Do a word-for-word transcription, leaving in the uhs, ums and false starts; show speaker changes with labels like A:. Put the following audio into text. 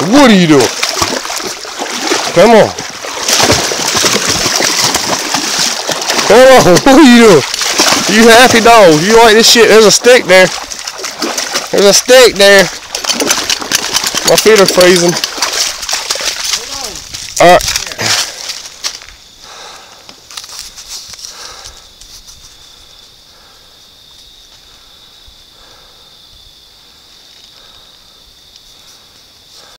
A: What are you doing? Come on. Come on, what are you doing? You happy dog. You like this shit. There's a stick there. There's a stick there. My feet are freezing. Alright.